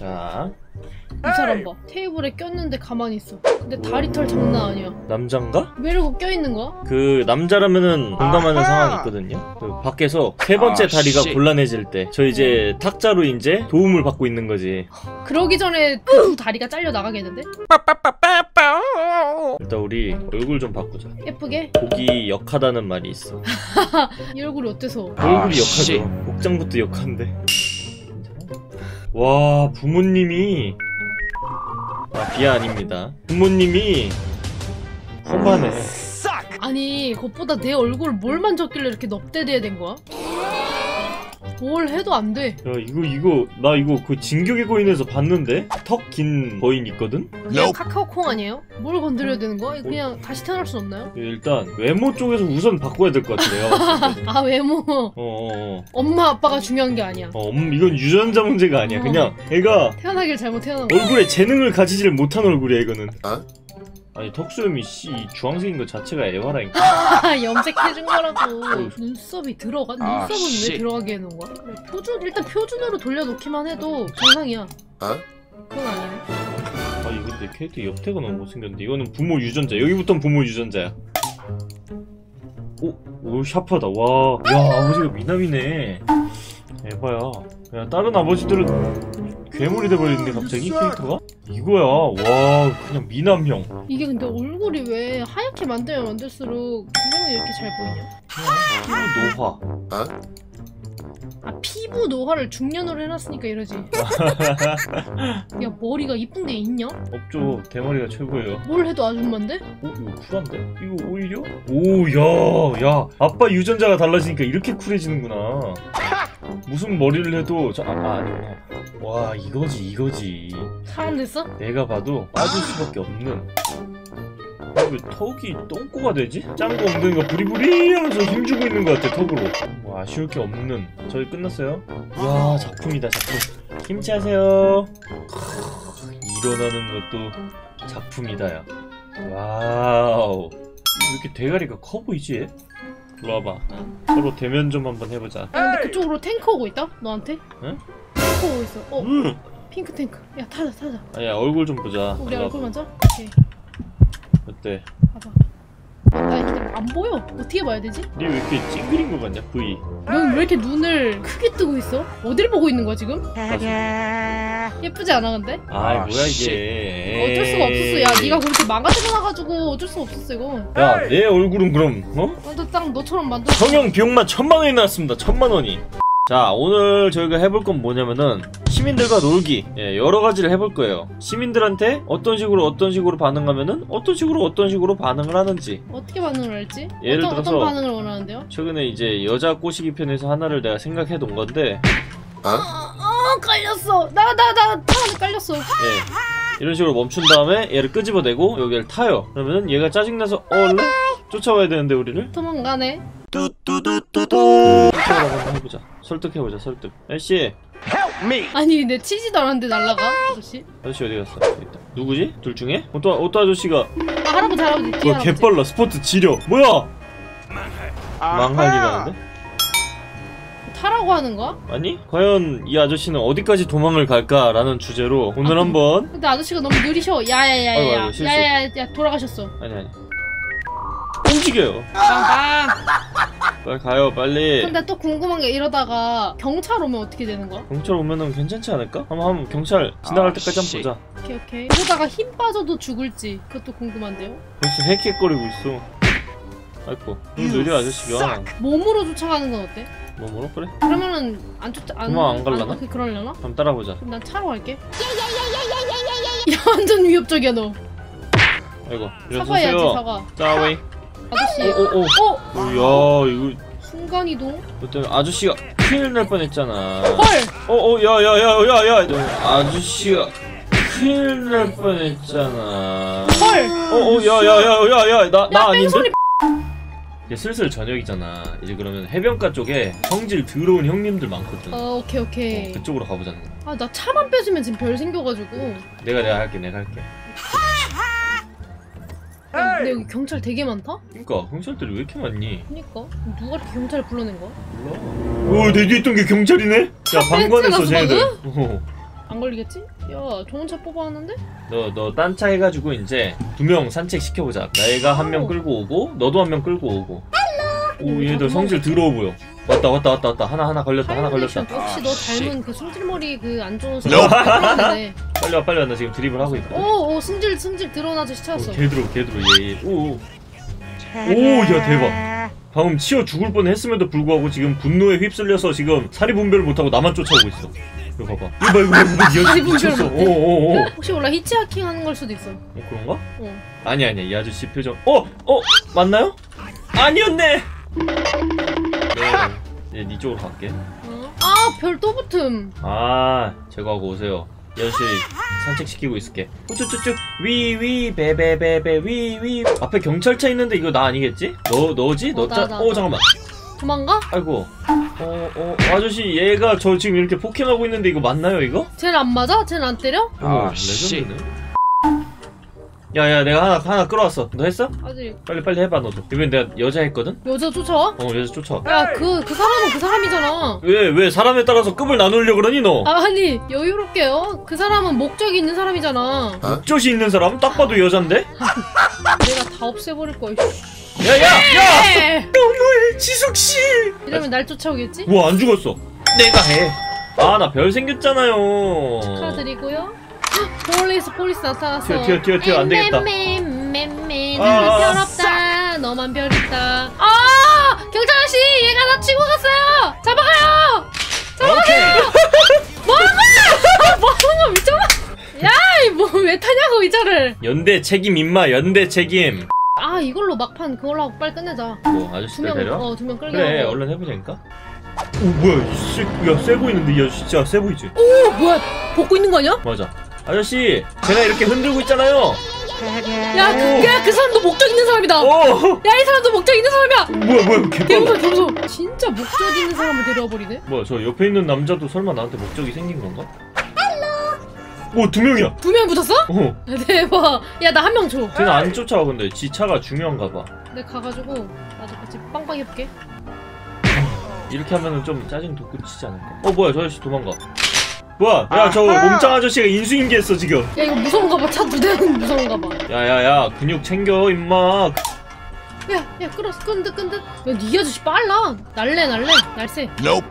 자, 이 사람 봐. 테이블에 꼈는데 가만히 있어. 근데 다리 털 장난 아니야. 남잔가? 왜 이러고 껴있는 거야? 그 남자라면은 공감하는 상황이 있거든요. 그 밖에서 세 번째 다리가 곤란해질 때 저 이제 탁자로 이제 도움을 받고 있는 거지. 그러기 전에 그 두 다리가 잘려 나가겠는데? 일단 우리 얼굴 좀 바꾸자. 예쁘게? 보기 역하다는 말이 있어. 이 얼굴이 어때서? 얼굴이 역하죠. 복장부터 역한데. 와, 부모님이 비하 아닙니다. 부모님이 험하네. 아니 그것보다 내 얼굴 뭘 만졌길래 이렇게 넙대대야 된 거야? 뭘 해도 안 돼. 야 나 이거 그 진격의 거인에서 봤는데 턱 긴 거인 있거든? 그냥 카카오콩 아니에요? 뭘 건드려야 되는 거야? 그냥 다시 태어날 순 없나요? 일단 외모 쪽에서 우선 바꿔야 될 것 같아 내가 봤을 때. 아 외모. 엄마 아빠가 중요한 게 아니야. 이건 유전자 문제가 아니야. 그냥 애가 태어나길 잘못 태어난 거야. 얼굴에 재능을 가지지를 못한 얼굴이야 이거는. 아니 턱수염이 주황색인 것 자체가 애화라니까. 염색해준 거라고. 눈썹이 들어가? 눈썹은 왜 들어가게 해놓은 거야? 그래, 일단 표준으로 돌려놓기만 해도 정상이야. 그건 아니네. 이거 근데 캐릭터 옆태가 너무 못생겼는데. 이거는 부모 유전자. 여기부터는 부모 유전자야. 오 샤프하다. 와, 야 아버지가 미남이네. 에바야. 야 다른 아버지들은 괴물이 돼버리는데 갑자기 캐릭터가? 이거야. 와 그냥 미남형. 이게 근데 얼굴이 왜 하얗게 만들면 만들수록 분명히 이렇게 잘 보이냐? 피부 노화. 피부 노화를 중년으로 해놨으니까 이러지. 야 머리가 이쁜 게 있냐? 없죠. 대머리가 최고예요. 뭘 해도 아줌마인데? 이거 쿨한데? 이거 오히려? 야 아빠 유전자가 달라지니까 이렇게 쿨해지는구나. 무슨 머리를 해도 아니구나. 와 이거지. 사람 됐어? 내가 봐도 빠질 수밖에 없는. 왜 턱이 똥꼬가 되지? 짱구 엉덩이가 부리부리 하면서 힘주고 있는 것 같아 턱으로. 뭐 아쉬울 게 없는. 저희 끝났어요. 이야 작품이다 작품. 김치하세요. 일어나는 것도 작품이다 야. 와우. 왜 이렇게 대가리가 커 보이지? 일로 와봐. 서로 대면 좀 한번 해보자. 야 근데 그쪽으로 탱크 오고 있다? 너한테? 응? 탱크 오고 있어. 핑크 탱크. 야 타자. 아야 얼굴 좀 보자. 우리 얼굴 먼저? 오케이. 어때? 봐봐. 나 이렇게 안 보여. 어떻게 봐야 되지? 니 왜 이렇게 찡그린 거 같냐 V. 넌 왜 이렇게 눈을 크게 뜨고 있어? 어딜 보고 있는 거야 지금? 예쁘지 않아 근데? 뭐야 이게. 어쩔 수가 없었어. 야 니가 그렇게 망가져놔가지고 어쩔 수가 없었어 이거. 야 내 얼굴은 그럼 완전 딱 너처럼 만들어. 성형 비용만 1000만원이 나왔습니다. 1000만원이. 자 오늘 저희가 해볼 건 뭐냐면은 시민들과 놀기. 여러 가지를 해볼 거예요. 시민들한테 어떤 식으로 반응하면은 어떤 식으로 반응을 하는지. 어떻게 반응을 할지? 예를 들어서 어떤 반응을 원하는데요? 최근에 이제 여자 꼬시기 편에서 하나를 내가 생각해 둔 건데. 깔렸어. 나 차 안에 깔렸어. 이런 식으로 멈춘 다음에 얘를 끄집어내고 여기를 타요. 그러면은 얘가 짜증나서 얼른 쫓아와야 되는데 우리를 도망가네. 쫓아오라고 한번 해보자. 설득해보자. 설득. 아저씨. 아니 근데 치지도 않았는데 날라가? 아저씨 어디 갔어? 여기 있다. 누구지? 둘 중에? 어떤 아저씨가. 할아버지 뒤에 와 개빨라. 스포트 지려. 뭐야? 망할이라는데? 타라고 하는 거야? 아니? 과연 이 아저씨는 어디까지 도망을 갈까라는 주제로 오늘 한번. 근데 아저씨가 너무 느리셔. 야야야야. 실수. 야야야 돌아가셨어. 아니 움직여요. 빨리 가요 빨리. 근데 또 궁금한 게 이러다가 경찰 오면 어떻게 되는 거야? 경찰 오면은 괜찮지 않을까? 한번 경찰 지나갈 때까지 한번 보자. 오케이. 이러다가 힘 빠져도 죽을지 그것도 궁금한데요? 벌써 헥헥거리고 있어. 아이고 너무 느려 아저씨가. 몸으로 쫓아가는 건 어때? 몸으로? 그래? 그러면은 도망 안 갈라나? 그러려나? 한번 따라보자. 그럼 난 차로 갈게. 야 완전 위협적이야 너. 아이고 사과해야지 사과. 짜웨이. 아저씨. 야 이거 순간이동. 그때 아저씨가 큰일 날 뻔했잖아. 헐. 야야야야야 아저씨가 큰일 날 뻔했잖아. 헐. 야야야야야 나 아닌데? 뺑소니. 이제 슬슬 저녁이잖아. 이제 그러면 해변가 쪽에 성질 더러운 형님들 많거든. 오케이. 그쪽으로 가보자는 거야. 나 차만 뺏으면 지금 별 생겨가지고. 내가 할게. 근데 여기 경찰 되게 많다? 그니까 경찰들이 왜 이렇게 많니? 그니까 누가 이렇게 경찰을 불러낸 거야? 몰라. 오 내 뒤에 있던 게 경찰이네? 야 방관했어 쟤네들. 안 걸리겠지? 야 좋은 차 뽑아왔는데? 너 딴 차 해가지고 이제 2명 산책 시켜보자. 내가 한 명 끌고 오고 너도 한 명 끌고 오고. 오 얘들 성질 더러워 보여. 왔다. 하나 걸렸다. 역시 너 닮은 그 승질머리 그 안 좋은 사람. 빨리 와. 나 지금 드립을 하고 있거든. 오 승질 드러운 아저씨 찾았어. 개 들어 얘. 오야 대박. 방금 치어 죽을 뻔 했음에도 불구하고 지금 분노에 휩쓸려서 지금 사리분별을 못하고 나만 쫓아오고 있어. 이거 봐봐. 이거 미쳤어. 오. 혹시 몰라 히치하킹 하는 걸 수도 있어. 그런가? 아니야 이 아저씨 표정. 맞나요? 아니었네. 네 쪽으로 갈게. 별 또 붙음. 제거하고 오세요. 연씨 산책시키고 있을게. 우쭈쭈쭈 위위 베베베베 위위. 앞에 경찰차 있는데 이거 나 아니겠지? 너지? 잠깐만. 도망가? 아이고. 아저씨 얘가 저 지금 이렇게 폭행하고 있는데 이거 맞나요 이거? 쟤는 안 맞아? 쟤는 안 때려? 레전드네. 야 내가 하나 끌어왔어. 너 했어? 아직. 빨리 해봐 너도. 이번엔 내가 여자 했거든? 여자 쫓아와? 여자 쫓아와. 야 그 사람은 그 사람이잖아. 왜 사람에 따라서 급을 나누려고 그러니 너? 아니 여유롭게요. 그 사람은 목적이 있는 사람이잖아. 목적이 있는 사람? 딱 봐도 여잔데? 내가 다 없애버릴 거야. 야! 너무해 지숙씨! 이러면 날 쫓아오겠지? 와 안 죽었어. 내가 해. 나 별 생겼잖아요. 축하드리고요. 폴리스 나타났어. 튀어 안 되겠다. 나는 별 없다. 너만 별 있다. 경찰 아저씨 얘가 나 치고 갔어요. 잡아가요. 뭐하는 거야 미쳤나? 야 왜 타냐고 이 차를. 연대 책임 임마 연대 책임. 이걸로 막판 그걸로 하고 빨리 끝내자. 아저씨들 데려? 2명 끌게. 그래 하고. 얼른 해보자니까. 뭐야 야세 보이는데 이 아저씨 진짜 세 보이지? 뭐야 벗고 있는 거 아니야? 맞아. 아저씨 제가 이렇게 흔들고 있잖아요. 야 그 사람도 목적 있는 사람이다. 야 이 사람도 목적 있는 사람이야. 뭐야 개빨라. 개무서워. 진짜 목적 있는 사람을 데려와 버리네. 뭐야 저 옆에 있는 남자도 설마 나한테 목적이 생긴 건가? 오 2명이야. 2명 붙었어? 대박. 야 나 한 명 줘. 쟤는 안 쫓아와. 근데 지 차가 중요한가 봐. 내가 가가지고 나도 같이 빵빵 해볼게. 이렇게 하면은 좀 짜증 돋구치지 않을까? 뭐야 저 아저씨 도망가. 뭐야 야 저 몸짱 아저씨가 인수인계했어 지금. 야 이거 무서운가 봐. 차 2대는 무서운가 봐. 야야야 근육 챙겨 임마. 야 끌었어. 끈듯. 야니 아저씨 빨라. 날새.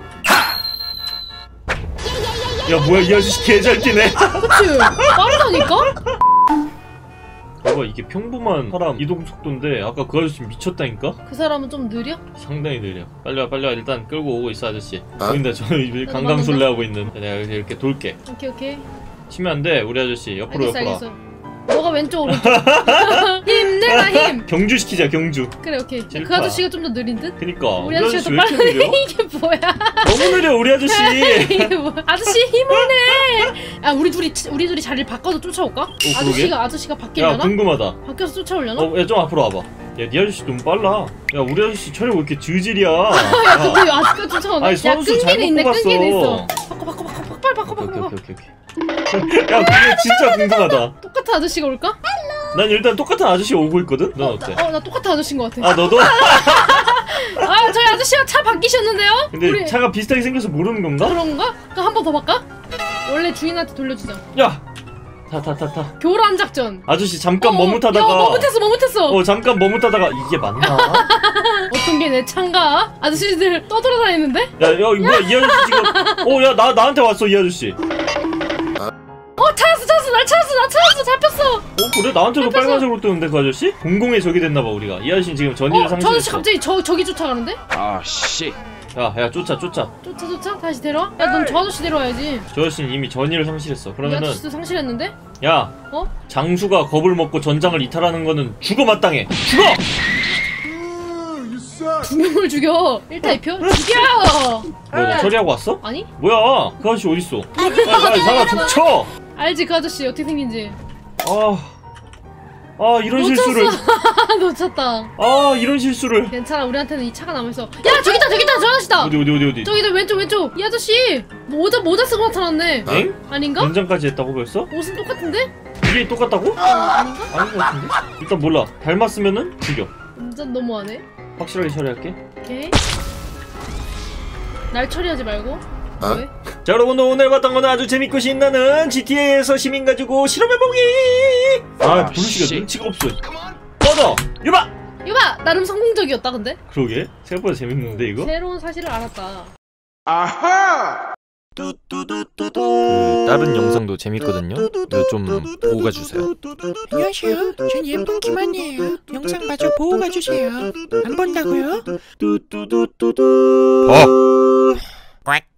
야 뭐야 이 아저씨 개잘 뛰네. 그치? 빠르다니까? 봐봐 이게 평범한 사람 이동 속도인데 아까 그 아저씨 미쳤다니까? 그 사람은 좀 느려? 상당히 느려. 빨리 와 일단 끌고 오고 있어 아저씨. 보인다 저 강강술래 하고 있는. 내가 이렇게 돌게. 오케이. 치면 안 돼 우리 아저씨. 옆으로 알겠어. 너가 왼쪽 오른쪽. 힘내라 힘. 경주시키자 경주. 그래 오케이. 질파. 그 아저씨가 좀 더 느린듯? 그니까 우리 아저씨가 더 왜 이렇게 빨라. 느려? 이게 뭐야? 너무 느려 우리 아저씨. 이게 뭐야? 아저씨 힘을 내. 우리 둘이 자리를 바꿔서 쫓아올까? 아저씨가 야 바뀌려나? 궁금하다. 바뀌어서 쫓아오려나? 야 좀 앞으로 와봐. 야 니 아저씨 너무 빨라. 야 우리 아저씨 체력 왜 이렇게 저질이야. 야 근데 아직까지 쫓아오네. 아니 야 선수 끈기는 잘못 있어. 뽑았어. 바꿔. 오케이. 야 그게 진짜 궁금하다. 똑같은 아저씨가 올까? 난 일단 똑같은 아저씨가 오고 있거든? 넌 어때? 나 똑같은 아저씨인 것 같아. 너도? 저희 아저씨가 차 바뀌셨는데요? 근데 차가 비슷하게 생겨서 모르는 건가? 그런가? 그럼 한 번 더 바꿔? 원래 주인한테 돌려주자. 야! 타. 교란 작전. 아저씨 잠깐 머뭇하다가. 머뭇했어. 잠깐 머뭇하다가 이게 맞나? 어떤 게 내 차인가? 아저씨들 떠돌아다니는데? 야 이거 뭐야 이 아저씨 지금. 야 나한테 왔어 이 아저씨. 찾았어. 날 찾았어. 잡혔어. 그래? 나한테도 빨간색으로 뜨는데 그 아저씨? 공공의 적이 됐나봐 우리가. 이 아저씨 지금 전의를 저 상실했어. 아저씨 갑자기 저기 쫓아가는데? 씨. 야 쫓아. 쫓아? 다시 데려와? 야 넌 저 아저씨 데려와야지. 저 아저씨는 이미 전의를 상실했어. 이 그러면은 아저씨도 상실했는데? 야 장수가 겁을 먹고 전장을 이탈하는 거는 죽어 마땅해. 죽어! 2명을 죽여. 1타 2표? 죽여! 뭐야 너 처리하고 왔어? 아니? 뭐야 그 아저씨 어딨어? 빨리 사람 족쳐! 알지 그 아저씨 어떻게 생긴지. 이런 실수를. 놓쳤다. 이런 실수를. 괜찮아 우리한테는 이 차가 남아있어. 야 저기 있다 저 아저씨다. 어디? 저기다 왼쪽 이 아저씨 모자 쓰고 나타났네. 엥? 아닌가? 연장까지 했다고 벌써? 옷은 똑같은데? 이게 똑같다고? 아닌가? 아닌 것 같은데? 일단 몰라. 닮았으면은 죽여. 완전 너무하네. 확실하게 처리할게. 오케이. 날 처리하지 말고. 왜? 자 여러분들 오늘 봤던 거는 아주 재밌고 신나는 GTA에서 시민 가지고 실험해보기. 아 블루씨가 눈치가 없어. 꺼져 유바. 이봐 나름 성공적이었다 근데. 그러게 생각보다 재밌는데 이거. 새로운 사실을 알았다. 다른 영상도 재밌거든요. 이거 좀 보고 가주세요. 안녕하세요. 전 예쁜 김한이에요. 영상 마저 보고 가주세요. 안 본다고요? 어. 꽉.